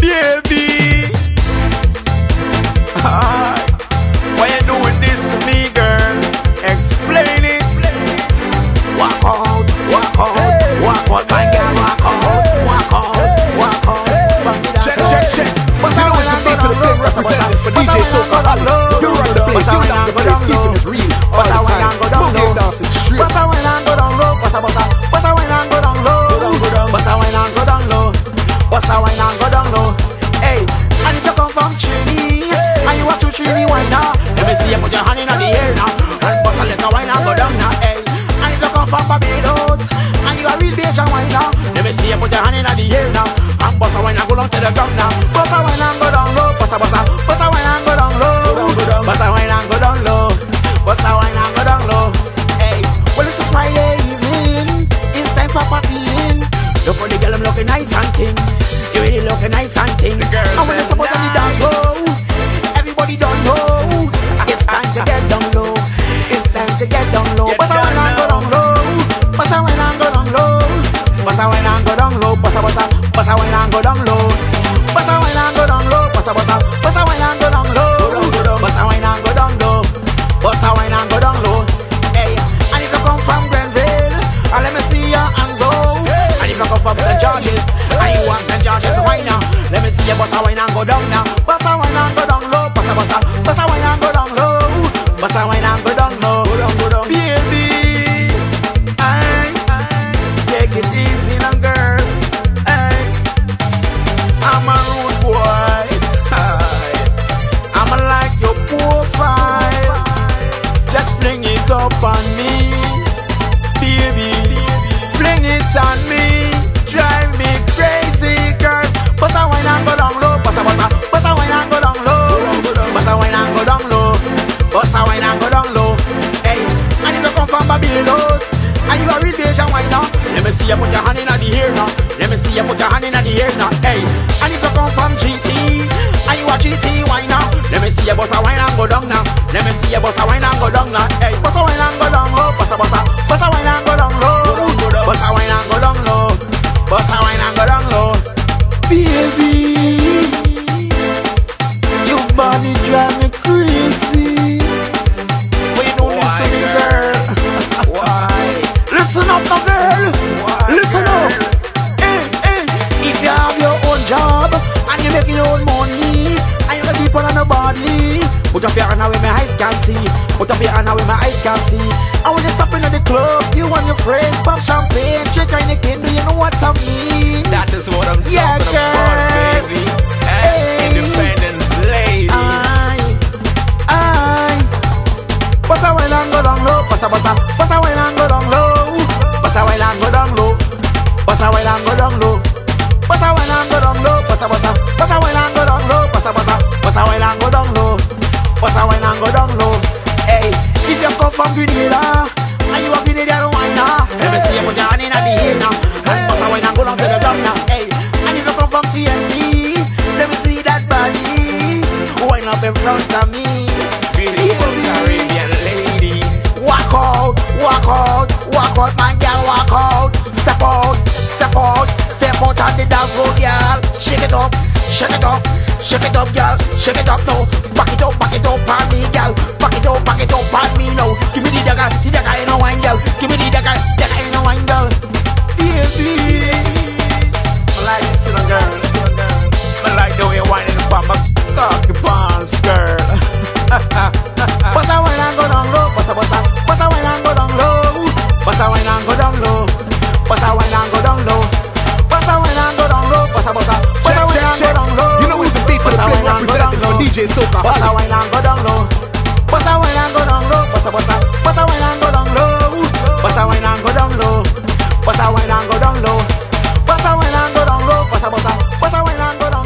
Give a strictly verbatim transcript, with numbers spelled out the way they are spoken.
baby. Why you doing this to me, girl? Explain it. Walk out, walk out, hey. Walk out, my girl, walk out, hey. Walk out, hey. Walk out. Hey. Check, check, check. You know it's the beat to the big representative for D J Soca Holly. You run the place, you lock the place, keeping it real all the time. Boogie and dancing straight. But I went and go down low, but I but I went and go down low, but I went and go down low, but I went and go down low. Hey, and if you come from Trini, and you want to Trini wine now, let me see you put your hand in the air now, and bust a little wine and go down now. Hey, and if you come from Barbados, and you a real Bajan wine now, let me see you put your hand in the air now, and bust a wine and go down to the ground now. But I went and go down low, but I but I but I went and go down low, but I went and go down low, but I went and go down low. Hey, well it's a Friday evening, it's time for partying. Look for the girl, I'm looking nice and ting. You really looking nice and ting. And when it's about to the dance floor, everybody don't know. It's time to get down low. It's time to get down low. But I went and go down low. But I went and go down low. But I went and go down low. But I but I but I went and go down low. But I went and go down low. But I but I but I went and go down low. But I went and go down low. But I went and go down low. Hey, and if you come from Grenville, and let me see your hands up. And if you come from Saint George's, and you want Saint George's wine now, let me see your butt wine and go down now. Butt wine and go down low, butt butt butt wine and go down low, butt wine and go down low, go down go down. Baby, I, I take it easy now, girl. I, I'm a rude boy. I, I'm a like your profile. Just fling it up on me, baby. Fling it on me, drive me crazy, girl. But I wine and go down low, but I but I but I wine and go down low, but I wine and go down low, but I wine and go down low. Hey, and if you come from Barbados, and you a real Bajan wine now, let me see you put your hand in the air now. Let me see you put your hand in the air now. Hey, and if you come from G T, and you a G T wine now, let me see you bust a wine and go down now. Let me see you bust a wine and go down now. Hey, bust a wine and go down low, bust a bust a bust a wine and go down low. But I wine and go down low. But I wine and go down low. Baby, your body drive me crazy. But you don't listen to me, girl. Why? Listen up now, girl. Why, listen girl? Up. Hey, hey. If you have your own job and you make your own money and you got people on the body, put up your hand where my eyes can see. Put up your hand where my eyes can see. And when you stop in the club, you and your friends pop champagne, shake your neck, do you know what I mean? That is what I'm yeah, talking girl. about, baby. Hey. Independent ladies. Aye, aye. But I went and go down low, but I but I but I went and go down low, but I went and go down low, but I went and go down low, but I went and go down low, but I but I but I went and go down low, but I but I but I went and go down low, but I went and go down low. Hey, if you come from Grenada, and you a Grenadian wine now, let me see you put your hand in the air now, and bust a wine and go down to the ground now. Hey, and if you come from T N T, let me see that body wine up in front of me. Beautiful Caribbean ladies. Walk out, walk out, walk out, my girl, walk out. Step out, step out, step out on the dance floor, girl. Shake it up, shake it up, shake it up, girl. Shake it up now. Back it up, back it up on me, girl. Back it up, back it up on me now. Give me the dagger, the dagger in a wine, girl. Give me the dagger, dagger in a wine, girl. Baby, I like it to the girl. I like the way you whining about my cocky pants, girl. but I wine and go down low, but I but I but I wine and go down low, but I wine and go down low, but I wine and go down low, but I wine and go down low, but I but I but I wine and go down low. You know it's a beat to the big representative for D J Soca Holly. But I wine and go down low, but I wine and go down low, but I but I but I wine and go down low, but I wine and go down low, but I wine and go down low, but I wine and go down low, but I but I but I wine and go down.